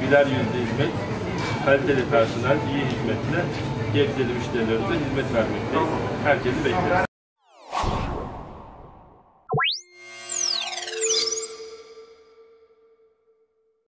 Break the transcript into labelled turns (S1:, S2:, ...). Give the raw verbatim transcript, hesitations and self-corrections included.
S1: güler yüzlü hizmet, kaliteli personel, iyi hizmetle Gebzeli müşterilerimize hizmet vermekteyiz. Herkesi bekleriz.